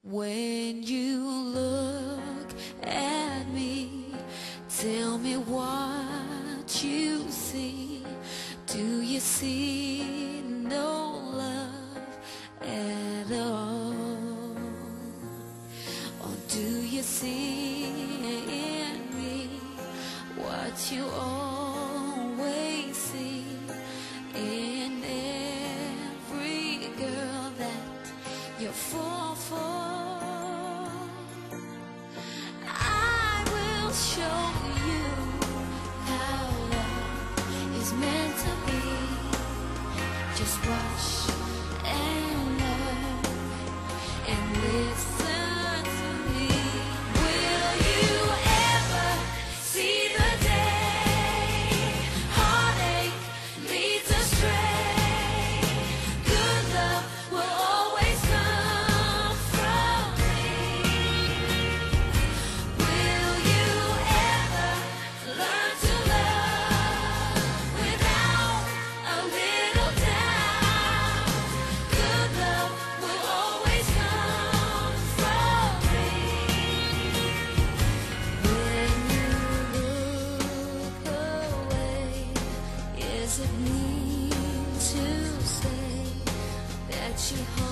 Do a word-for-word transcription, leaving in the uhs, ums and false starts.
When you look at me, tell me what you see. Do you see no love at all? Or do you see in me what you always see in every girl that you fall for? I will show you how love is meant to be. Just watch and learn and listen to me. Will you ever see the day heartache leads astray? Good love will always come from me. Will you ever learn to love without a little doubt? Good love will always come from me. When you look away, is it mean to say that you